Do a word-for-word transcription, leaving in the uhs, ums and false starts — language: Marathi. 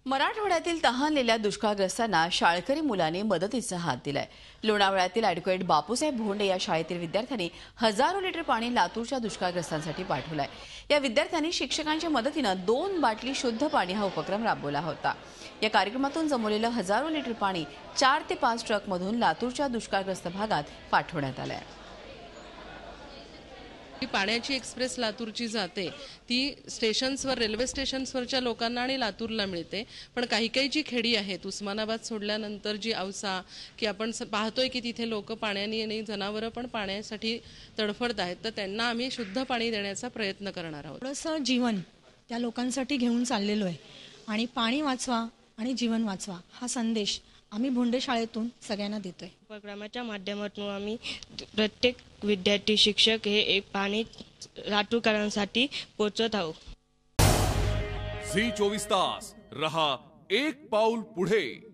मराठवाड्यातील तहानलेल्या दुष्काळग्रस्तांना शाळकरी मुलांनी मदतीचा हात दिलाय। लोणावळ्यातील ॲडव्होकेट बापूसाहेब भोंडे या शाळेतील विद्यार्थ्यांनी हजारो लिटर पाणी लातूरच्या दुष्काळग्रस्तांसाठी पाठवलंय। या विद्यार्थ्यांनी शिक्षकांच्या मदतीनं दोन बाटली शुद्ध पाणी हा उपक्रम राबवला होता। या कार्यक्रमातून जमवलेलं हजारो लिटर पाणी चार ते पाच ट्रकमधून लातूरच्या दुष्काळग्रस्त भागात पाठवण्यात आलंय। पाण्याची एक्सप्रेस लातूरची जाते, ती स्टेशन्सवर रेल्वे स्टेशन्सवरच्या लोकांना आणि लातूरला मिळते। पण काही काही जी खेडी आहेत, उस्मानाबाद सोडल्यानंतर जी औसा की आपण पाहतोय की तिथे लोक पाण्याने आणि जनावरं पण पाण्यासाठी तडफडत आहेत, तर त्यांना आम्ही शुद्ध पाणी देण्याचा प्रयत्न करणार आहोत। थोडंसं जीवन त्या लोकांसाठी घेऊन चाललेलो आहे आणि पाणी वाचवा आणि जीवन वाचवा हा संदेश आम्ही भोंडे शाळेतून सगळ्यांना देतोय। उपक्रमाच्या माध्यमातून आम्ही प्रत्येक विद्यार्थी शिक्षक हे एक पाणी लातूरकरांसाठी पोहोचत आहोत। झी चोवीस तास रहा एक पाऊल पुढे।